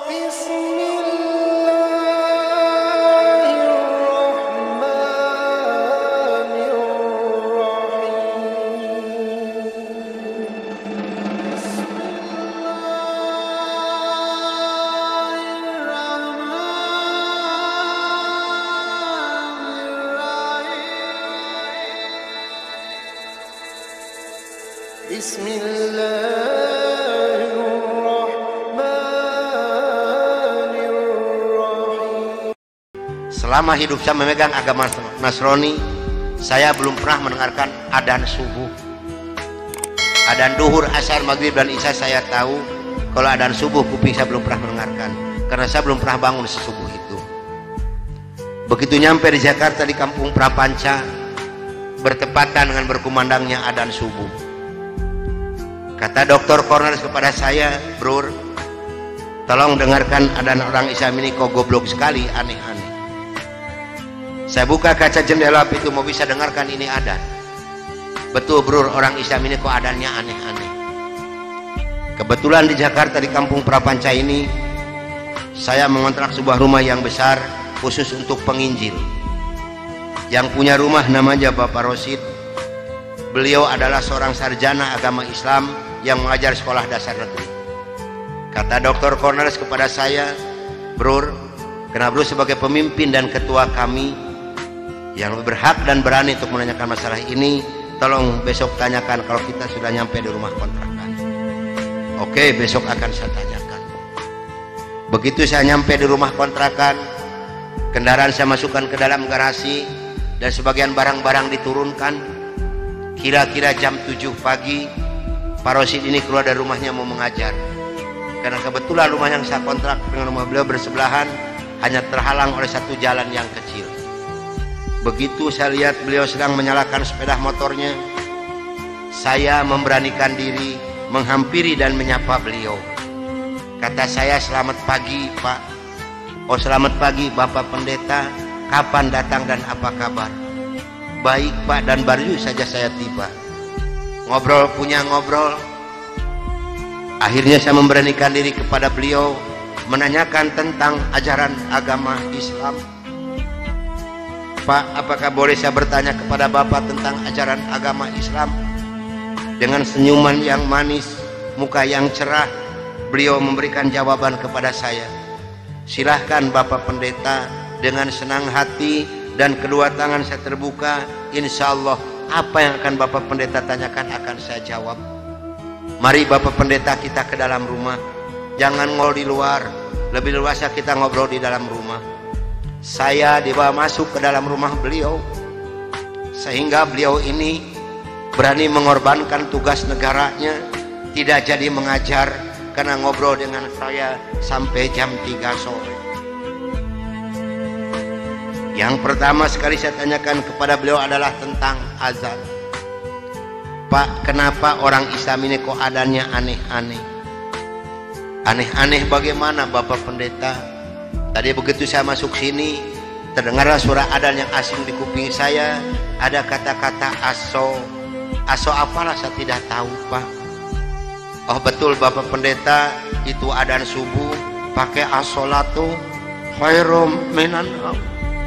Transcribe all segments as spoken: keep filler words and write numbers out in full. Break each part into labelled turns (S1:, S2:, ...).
S1: Selama hidup saya memegang agama Nasrani, saya belum pernah mendengarkan adzan subuh. Adzan duhur, asar, maghrib, dan isya saya tahu. Kalau adzan subuh, kuping saya belum pernah mendengarkan, karena saya belum pernah bangun sesubuh itu. Begitu nyampe di Jakarta, di kampung Prapanca, bertepatan dengan berkumandangnya adzan subuh. Kata dokter Corners kepada saya, "Bro, tolong dengarkan adzan orang Islam ini kok goblok sekali, aneh-aneh." Saya buka kaca jendela pintu, mau bisa dengarkan ini adzan. Betul bro, orang Islam ini kok adzannya aneh-aneh. Kebetulan di Jakarta, di kampung Prapanca ini, saya mengontrak sebuah rumah yang besar khusus untuk penginjil. Yang punya rumah namanya Bapak Rosid. Beliau adalah seorang sarjana agama Islam yang mengajar sekolah dasar negeri. Kata dokter Corners kepada saya, "Bro, karena bro sebagai pemimpin dan ketua kami yang lebih berhak dan berani untuk menanyakan masalah ini, tolong besok tanyakan kalau kita sudah nyampe di rumah kontrakan." Oke, besok akan saya tanyakan. Begitu saya nyampe di rumah kontrakan, kendaraan saya masukkan ke dalam garasi dan sebagian barang-barang diturunkan. Kira-kira jam tujuh pagi, Pak Rosid ini keluar dari rumahnya mau mengajar. Karena kebetulan rumah yang saya kontrak dengan rumah beliau bersebelahan, hanya terhalang oleh satu jalan yang kecil. Begitu saya lihat beliau sedang menyalakan sepeda motornya, saya memberanikan diri menghampiri dan menyapa beliau. Kata saya, "Selamat pagi Pak." "Oh, selamat pagi Bapak Pendeta, kapan datang dan apa kabar?" "Baik Pak, dan baru saja saya tiba." Ngobrol punya ngobrol. Akhirnya saya memberanikan diri kepada beliau menanyakan tentang ajaran agama Islam. "Pak, apakah boleh saya bertanya kepada Bapak tentang ajaran agama Islam?" Dengan senyuman yang manis, muka yang cerah, beliau memberikan jawaban kepada saya. "Silahkan Bapak Pendeta." Dengan senang hati dan kedua tangan saya terbuka, insya Allah apa yang akan Bapak Pendeta tanyakan akan saya jawab. Mari Bapak Pendeta kita ke dalam rumah. Jangan ngobrol di luar, lebih luasa kita ngobrol di dalam rumah. Saya dibawa masuk ke dalam rumah beliau, sehingga beliau ini berani mengorbankan tugas negaranya, tidak jadi mengajar karena ngobrol dengan saya sampai jam tiga sore. Yang pertama sekali saya tanyakan kepada beliau adalah tentang azan. "Pak, kenapa orang Islam ini kok adanya aneh-aneh?" "Aneh-aneh bagaimana Bapak Pendeta?" Tadi begitu saya masuk sini, terdengarlah suara adzan yang asing di kuping saya. Ada kata-kata aso. Aso apalah saya tidak tahu Pak. "Oh betul Bapak Pendeta, itu adzan subuh pakai as-sholatu khairum minan naum."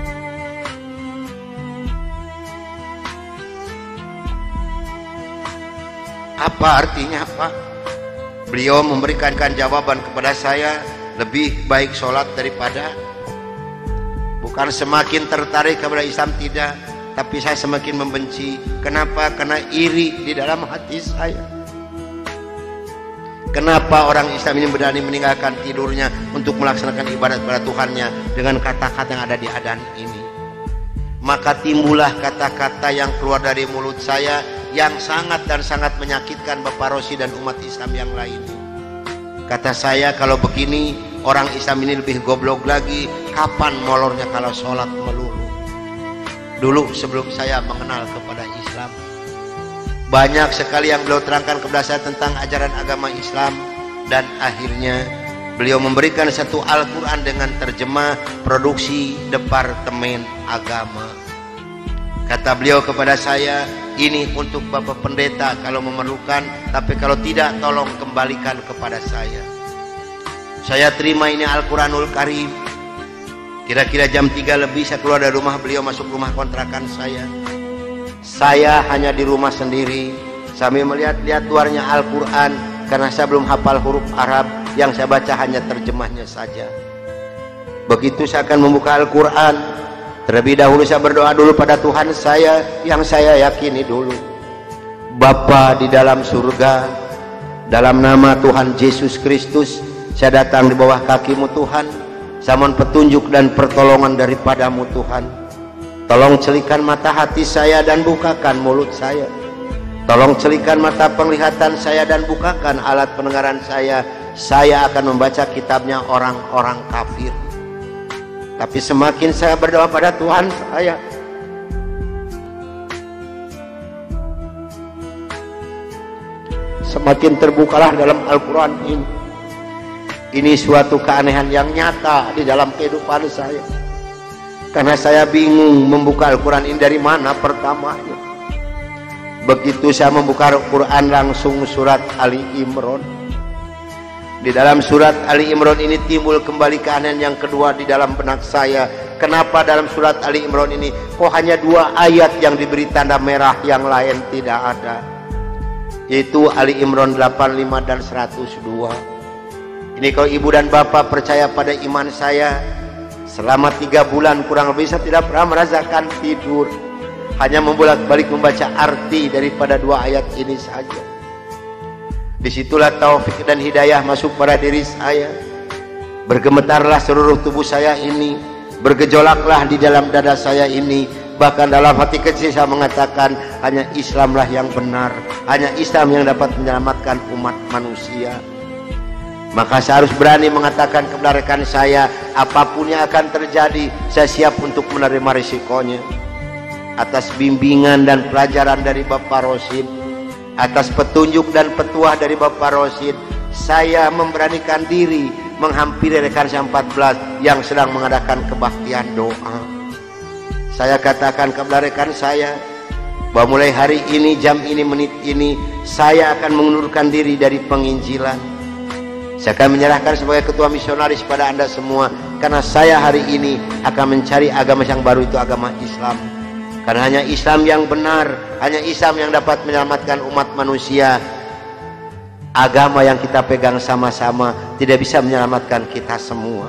S1: Apa artinya Pak? Beliau memberikan jawaban kepada saya, lebih baik sholat daripada. Bukan semakin tertarik kepada Islam, tidak, tapi saya semakin membenci. Kenapa? Karena iri di dalam hati saya. Kenapa orang Islam ini berani meninggalkan tidurnya untuk melaksanakan ibadat kepada Tuhannya dengan kata-kata yang ada di adzan ini? Maka timbullah kata-kata yang keluar dari mulut saya yang sangat dan sangat menyakitkan Bapak Rosid dan umat Islam yang lain. Kata saya, kalau begini orang Islam ini lebih goblok lagi. Kapan molornya kalau sholat melulu? Dulu sebelum saya mengenal kepada Islam, banyak sekali yang beliau terangkan kepada saya tentang ajaran agama Islam, dan akhirnya beliau memberikan satu Al-Quran dengan terjemah produksi Departemen Agama. Kata beliau kepada saya, "Ini untuk Bapak Pendeta kalau memerlukan, tapi kalau tidak tolong kembalikan kepada saya." Saya terima ini Al-Quranul Karim. Kira-kira jam tiga lebih saya keluar dari rumah beliau, masuk rumah kontrakan saya. Saya hanya di rumah sendiri sambil melihat-lihat luarnya Al-Quran, karena saya belum hafal huruf Arab, yang saya baca hanya terjemahnya saja. Begitu saya akan membuka Al-Quran, terlebih dahulu saya berdoa dulu pada Tuhan saya yang saya yakini dulu. Bapa di dalam surga, dalam nama Tuhan Yesus Kristus, saya datang di bawah kakimu Tuhan. Saya mohon petunjuk dan pertolongan daripadamu Tuhan. Tolong celikan mata hati saya dan bukakan mulut saya. Tolong celikan mata penglihatan saya dan bukakan alat pendengaran saya. Saya akan membaca kitabnya orang-orang kafir. Tapi semakin saya berdoa pada Tuhan saya, semakin terbukalah dalam Al-Quran ini. Ini suatu keanehan yang nyata di dalam kehidupan saya, karena saya bingung membuka Al-Quran ini dari mana pertamanya. Begitu saya membuka Al-Quran, langsung surat Ali Imran. Di dalam surat Ali Imran ini timbul kembali keanehan yang kedua di dalam benak saya. Kenapa dalam surat Ali Imran ini kok hanya dua ayat yang diberi tanda merah, yang lain tidak ada? Yaitu Ali Imran delapan puluh lima dan seratus dua. Ini kalau ibu dan bapak percaya pada iman saya, selama tiga bulan kurang lebih saya tidak pernah merasakan tidur, hanya membolak-balik membaca arti daripada dua ayat ini saja. Disitulah taufik dan hidayah masuk pada diri saya. Bergemetarlah seluruh tubuh saya ini, bergejolaklah di dalam dada saya ini. Bahkan dalam hati kecil saya mengatakan, hanya Islamlah yang benar, hanya Islam yang dapat menyelamatkan umat manusia. Maka saya harus berani mengatakan kepada rekan saya, apapun yang akan terjadi, saya siap untuk menerima risikonya. Atas bimbingan dan pelajaran dari Bapak Rosid, atas petunjuk dan petuah dari Bapak Rosid, saya memberanikan diri menghampiri rekan saya empat belas yang sedang mengadakan kebaktian doa. Saya katakan kepada rekan saya, bahwa mulai hari ini, jam ini, menit ini, saya akan mengundurkan diri dari penginjilan. Saya akan menyerahkan sebagai ketua misionaris pada Anda semua, karena saya hari ini akan mencari agama yang baru, itu agama Islam. Karena hanya Islam yang benar, hanya Islam yang dapat menyelamatkan umat manusia. Agama yang kita pegang sama-sama tidak bisa menyelamatkan kita semua.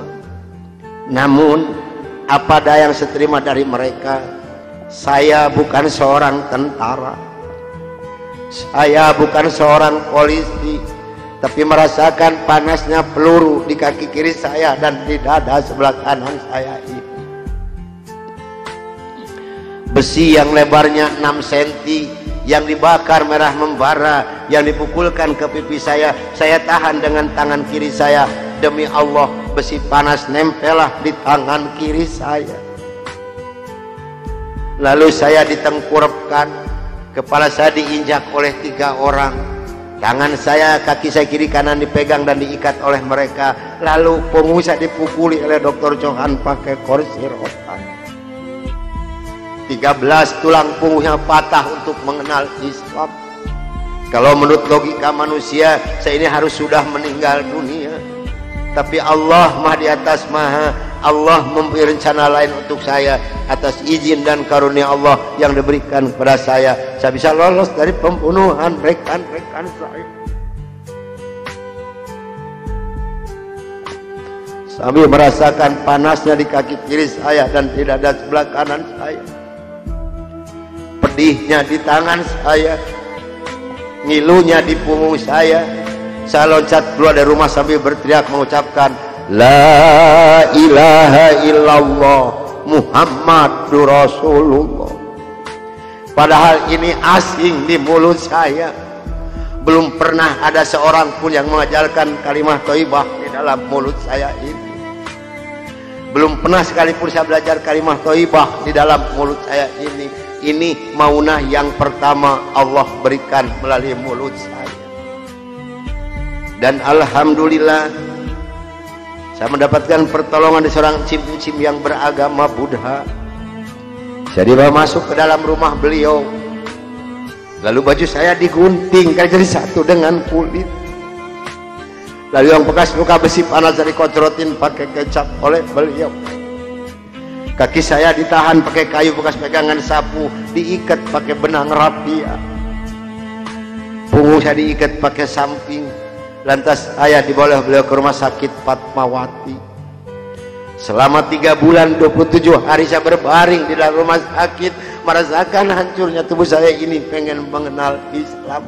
S1: Namun apa daya yang saya terima dari mereka, saya bukan seorang tentara, saya bukan seorang polisi, tapi merasakan panasnya peluru di kaki kiri saya dan di dada sebelah kanan saya ini. Besi yang lebarnya enam sentimeter, yang dibakar merah membara, yang dipukulkan ke pipi saya, saya tahan dengan tangan kiri saya. Demi Allah, besi panas nempelah di tangan kiri saya. Lalu saya ditengkurapkan, kepala saya diinjak oleh tiga orang. Tangan saya, kaki saya kiri kanan dipegang dan diikat oleh mereka. Lalu punggung saya dipukuli oleh dokter Johan pakai kursi roda. tiga belas tulang punggungnya patah untuk mengenal Islam. Kalau menurut logika manusia, saya ini harus sudah meninggal dunia. Tapi Allah Maha di atas Maha, Allah memberi rencana lain untuk saya. Atas izin dan karunia Allah yang diberikan kepada saya, saya bisa lolos dari pembunuhan rekan-rekan saya. Sambil merasakan panasnya di kaki kiri saya dan di dada sebelah kanan saya, pedihnya di tangan saya, ngilunya di punggung saya. Saya loncat keluar dari rumah sambil berteriak mengucapkan La ilaha illallah Muhammadur Rasulullah. Padahal ini asing di mulut saya. Belum pernah ada seorang pun yang mengajarkan kalimat thayyibah di dalam mulut saya ini. Belum pernah sekalipun saya belajar kalimat thayyibah di dalam mulut saya ini. Ini maunah yang pertama Allah berikan melalui mulut saya. Dan alhamdulillah, saya mendapatkan pertolongan dari seorang cim-cim yang beragama Buddha. Saya dibawa masuk ke dalam rumah beliau. Lalu baju saya digunting, kan jadi satu dengan kulit. Lalu yang bekas luka besi panas dari kocrotin pakai kecap oleh beliau. Kaki saya ditahan pakai kayu bekas pegangan sapu, diikat pakai benang rapia. Punggung saya diikat pakai samping. Lantas saya dibawa beliau ke rumah sakit Fatmawati. Selama tiga bulan dua puluh tujuh hari saya berbaring di dalam rumah sakit, merasakan hancurnya tubuh saya ini, pengen mengenal Islam.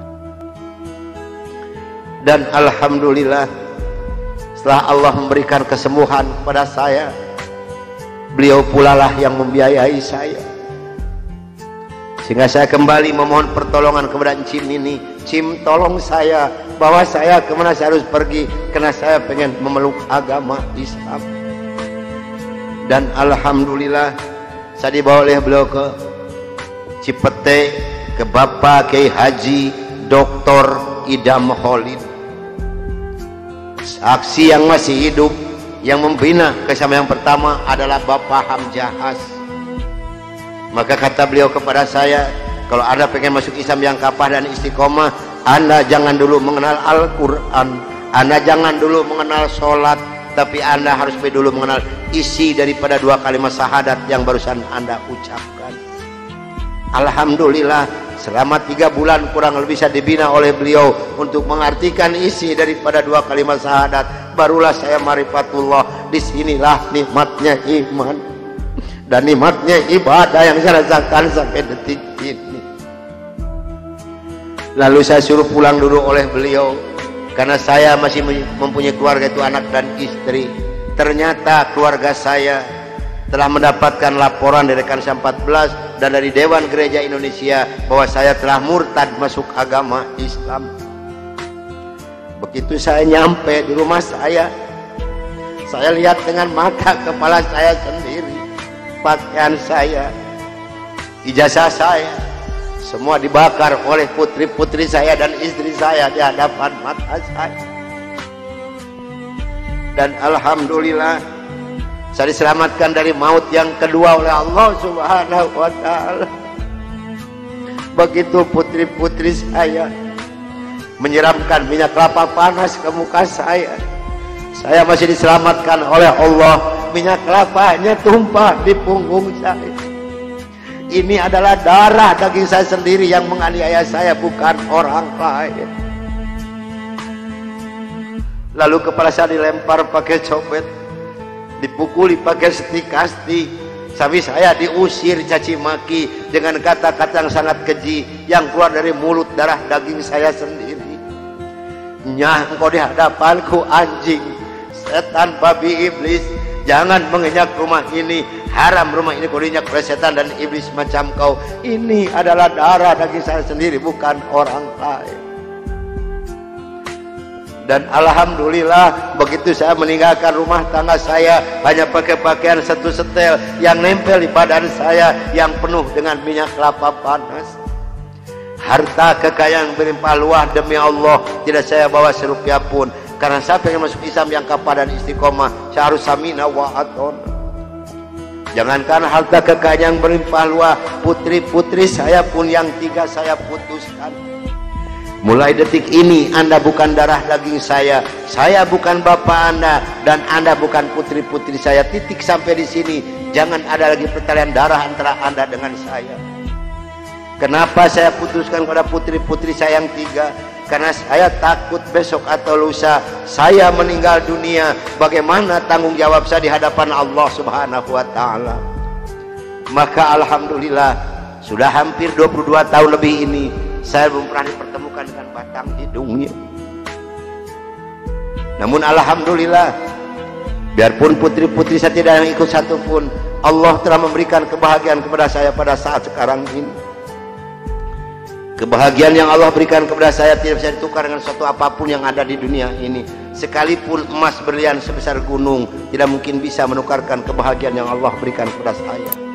S1: Dan alhamdulillah setelah Allah memberikan kesembuhan kepada saya, beliau pula lah yang membiayai saya, sehingga saya kembali memohon pertolongan kepada Cim ini. Cim, tolong saya, bawa saya kemana saya harus pergi, karena saya pengen memeluk agama Islam. Dan alhamdulillah saya dibawa oleh beliau ke Cipete, ke Bapak Kiai Haji Doktor Idam Khalid, saksi yang masih hidup. Yang membina kesama yang pertama adalah Bapak Hamjahas. Maka kata beliau kepada saya, kalau Anda pengen masuk Islam yang kapah dan istiqomah, Anda jangan dulu mengenal Al-Quran, Anda jangan dulu mengenal sholat, tapi Anda harus dulu mengenal isi daripada dua kalimat syahadat yang barusan Anda ucapkan. Alhamdulillah selama tiga bulan kurang lebih saya dibina oleh beliau untuk mengartikan isi daripada dua kalimat syahadat. Barulah saya marifatullah. Disinilah nikmatnya iman dan nikmatnya ibadah yang saya rasakan sampai detik ini. Lalu saya suruh pulang dulu oleh beliau, karena saya masih mempunyai keluarga, itu anak dan istri. Ternyata keluarga saya telah mendapatkan laporan dari Kansa empat belas dan dari Dewan Gereja Indonesia bahwa saya telah murtad masuk agama Islam. Begitu saya nyampe di rumah saya, saya lihat dengan mata kepala saya sendiri, pakaian saya, ijazah saya, semua dibakar oleh putri-putri saya dan istri saya di hadapan mata saya. Dan alhamdulillah saya diselamatkan dari maut yang kedua oleh Allah Subhanahu wa ta'ala. Begitu putri-putri saya menyiramkan minyak kelapa panas ke muka saya, saya masih diselamatkan oleh Allah. Minyak kelapanya tumpah di punggung saya. Ini adalah darah daging saya sendiri yang menganiaya saya, bukan orang lain. Lalu kepala saya dilempar pakai copet, dipukuli pakai setikasti, sampai saya diusir caci maki dengan kata-kata yang sangat keji yang keluar dari mulut darah daging saya sendiri. Nyah, engkau di hadapanku anjing, setan, babi, iblis, jangan menginjak rumah ini, haram rumah ini kau diinjak oleh setan dan iblis macam kau. Ini adalah darah daging saya sendiri, bukan orang lain. Dan alhamdulillah begitu saya meninggalkan rumah tangga saya, hanya pakai pakaian satu setel yang nempel di badan saya yang penuh dengan minyak kelapa panas. Harta kekayaan berlimpah luah, demi Allah tidak saya bawa serupiah pun, karena saya pengen masuk Islam yang kapah dan istiqomah. Saya harus samina wa atona. Jangankan harta kekayaan yang berlimpah luah, putri-putri saya pun yang tiga saya putuskan. Mulai detik ini Anda bukan darah daging saya, saya bukan bapak Anda, dan Anda bukan putri-putri saya. Titik sampai di sini. Jangan ada lagi pertalian darah antara Anda dengan saya. Kenapa saya putuskan kepada putri-putri saya yang tiga? Karena saya takut besok atau lusa saya meninggal dunia, bagaimana tanggung jawab saya di hadapan Allah Subhanahu wa ta'ala. Maka alhamdulillah sudah hampir dua puluh dua tahun lebih ini saya belum pernah dipertemukan dengan batang hidungnya. Namun alhamdulillah, biarpun putri-putri saya tidak yang ikut satu pun, Allah telah memberikan kebahagiaan kepada saya pada saat sekarang ini. Kebahagiaan yang Allah berikan kepada saya tidak bisa ditukar dengan sesuatu apapun yang ada di dunia ini. Sekalipun emas berlian sebesar gunung tidak mungkin bisa menukarkan kebahagiaan yang Allah berikan kepada saya.